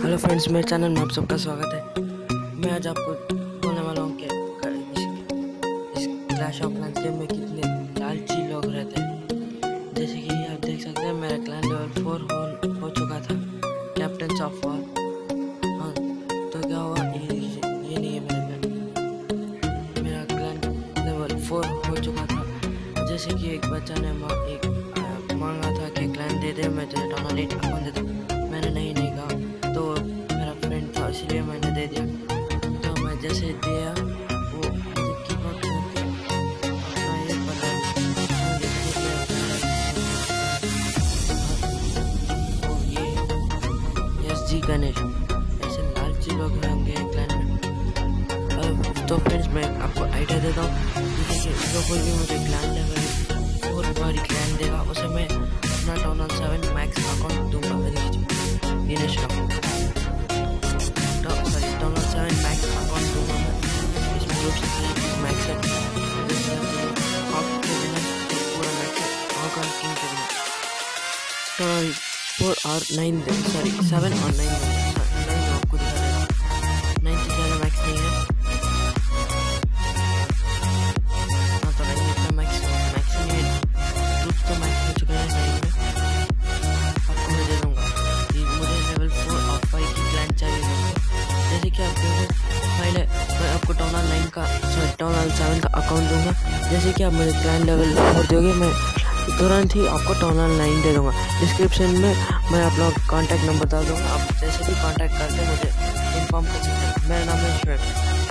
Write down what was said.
Hello friends, मेरे channel में आप सबका स्वागत है। मैं आज आपको बोलने वाला हूँ कि इस क्लैश ऑफ क्लैंस गेम में कितने लालची लोग रहते हैं। जैसे कि आप देख सकते हैं, मेरा क्लैन लेवल 4 हो चुका था, कैप्टन ऑफ वॉर। हाँ, तो क्या हुआ, ये नहीं है मेरा क्लैन लेवल 4 हो चुका था। जैसे कि एक बच्चा ने मांगा था कि क्लैन दे दे, मैं तुझे डोनेट अकाउंट दे दूँ। मैंने नहीं कहा, तो मेरा फ्रेंड था इसलिए मैंने दे दिया। तो मैं जैसे दिया वो मुझे कीपअप करके अपना ये बता वो ये यस जी गणेश, ऐसे लालची लोग होंगे क्लैन में। तो फ्रेंड्स, मैं आपको आइडिया देता हूँ, जैसे कि जो कोई भी मुझे क्लैन लेवल 4 वाली क्लैन देगा उसे मैं अपना टाउन 7 मैक्स अकाउंट दूंगा। दिनेश टाउन 7 मैक्स अकाउंट दूंगा मैं। इसमें जो मैक्स है आपके बिना पूरा मैक्स है अकाउंट किंग के बिना। तो 4 और 9 सॉरी 7 और 9 आपको दिखा देगा। 9 से ज़्यादा मैक्स नहीं है। हाँ, तो 9 इतना मैक्स नहीं है। ग्रुप तो मैक्स हो चुका है 9 में। आपको मैं दे दूँगा। मुझे लेवल 4 और 5 की क्लैन चाहिए दोस्तों। जैसे कि आप देखो, पहले मैं आपको टाउन 7 का अकाउंट दूंगा। जैसे कि आप मुझे क्लैन लेवल 4 दोगे, मैं तुरंत ही आपको टाउन 9 दे दूंगा। डिस्क्रिप्शन में मैं आप लोग कॉन्टैक्ट नंबर डाल दूँगा। आप जैसे भी कॉन्टैक्ट करके मुझे इन्फॉर्म कर सकते हैं। मेरा नाम है शुएब।